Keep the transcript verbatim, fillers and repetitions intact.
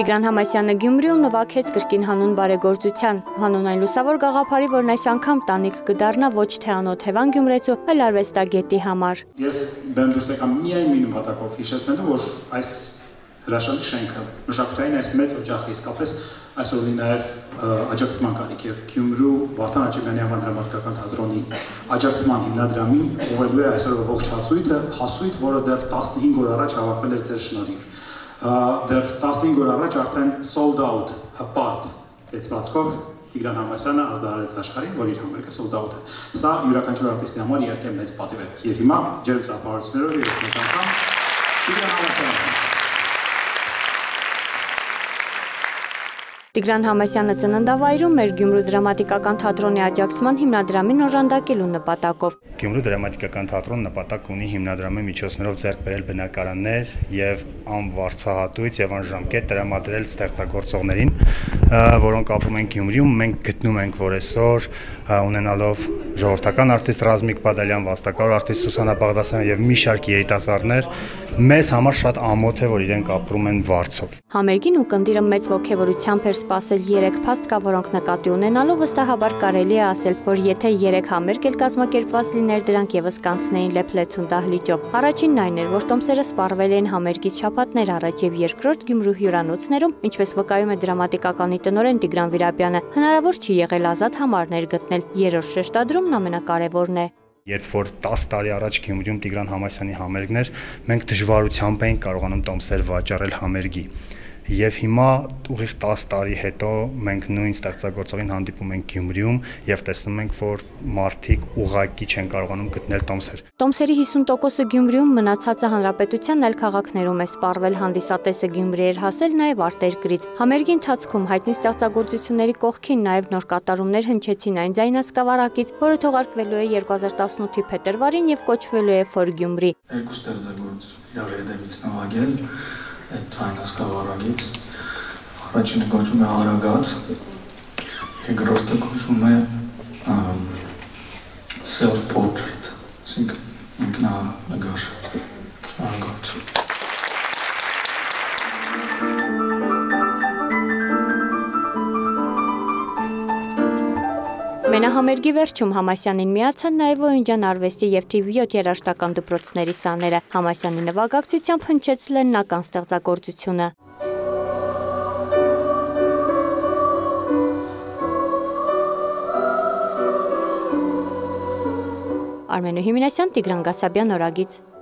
Տիգրան Համասյանը Գյումրիում նվագեց կրկին հանուն բարեգործության, հանուն այն լուսավոր գաղափարի, որն այս անգամ տանիք կդառնա ոչ թե անոթ Հևան գյումրեցու, այլ արվեստագետի համար։ Ես բեմ դուրս եկամ միայն մի նպատակով հիշեցնելու, որ այս հրաշալի շենքը մշակութային այս մեծ օջախը իսկապես այսօր ունի նաև աջակցման կարիք եւ Գյումրու Վարդան Աճեմյանի անվան դրամատիկական թատրոնի աջակցման հիմնադրամին ուղղելու է այսօրվա ողջ հասույթը, հասույթ, որը դեռ տասնհինգ օր առաջ հավաքվել էր ձեր շնորհիվ։ Դեռ տասնհինգ օր առաջ արդեն sold out հպարտ լեցվածքով Տիգրան Համասյանը ազդարարեց աշխարհին, որ իր համերգը sold out է։ Սա յուրաքանչյուր արտիստի համար իհարկե մեծ պատիվ է։ Եվ հիմա ջերմ ծափահարություններով ես մեկ անգամ Տիգրան Համասյանը Տիգրան Համասյանը ծննդավայրում էր Գյումրու դրամատիկական թատրոնի աջակցման հիմնադրամին օժանդակելու նպատակով։ Գյումրու դրամատիկական թատրոնը նպատակ ունի հիմնադրամի միջոցներով ձեռք բերել բնակարաններ եւ անվարձահատույց եւ անժամկետ տրամադրել ստեղծագործողներին, որոնք ապրում են Գյումրիում։ Մենք գտնում ենք, որ այսօր ունենալով ժողովրդական արտիստ Ռազմիկ Բադալյան, վաստակավոր արտիստ Սուսանա Բաղդասարյան եւ մի շարք երիտասարդներ, մեզ համար շատ ամոթ է, որ իրենք ապրում են Վարձով։ Համերգին ու կնդիրը մեծ ոգևորությամբ էր սպասել երեք փաստկա, որոնք նկատի ունենալով վստահաբար կարելի է ասել, որ եթե երեք համերգ էլ կազմակերպված լիներ, դրանք եւս կանցնեին լեփլեցուն դահլիճով։ Առաջինն այն էր, որ տոմսերը սպառվել էին համերգից շաբաթներ առաջ եւ երկրորդ Գյումրու հյուրանոցներում, ինչպես վկայում է դրամատիկականի տնօրեն Տիգրան Վիրապյանը, հնարավոր չի եղել ազատ համարներ գտնել։ Երրորդ շեշտադրումն ամենակարևորն է։ Երբ որ տասը տարի առաջ Գյումրիում Տիգրան Համասյանի համերգներ, մենք դժվարությամբ էինք կարողանում տոմսեր վաճառել համերգի։ Եվ հիմա ուղիղ տասը տարի հետո մենք նույն ստեղծագործողին հանդիպում ենք Գյումրիում եւ տեսնում ենք, որ մարդիկ ուղղակի չեն կարողանում գտնել տոմսեր։ Տոմսերի հիսուն տոկոսը Գյումրիում, մնացածը հանրապետության այլ քաղաքներում է սպառվել, հանդիսատեսը Գյումրի էր հասել նաեւ արտերկրից։ Համերգի ընթացքում հայտնի ստեղծագործությունների կողքին նաեւ նոր կատարումներ հնչեցին այն ձայնասկավառակից, որը թողարկվելու է երկու հազար տասնութի փետրվարին եւ կոչվելու է For Գյումրի։ Երկու ստեղծագործություն իրար հետևից նվագել այդ ձայնասկավառակից, առաջինը կոչվում է Արագած, երկրորդը կոչվում է Self-Portrait, այսինքն ինքնանկար արագած։ Մենահամերգի վերջում Համասյանին միացան նաև Օյնջան արվեստի և Թի վի յոթ երաժշտական դպրոցների սաները։ Համասյանի նվագակցությամբ հնչեց լեննական ստեղծագործությունը։ Արմենու Հիմինասյան, Տիգրան Գասաբյան, Օրագից։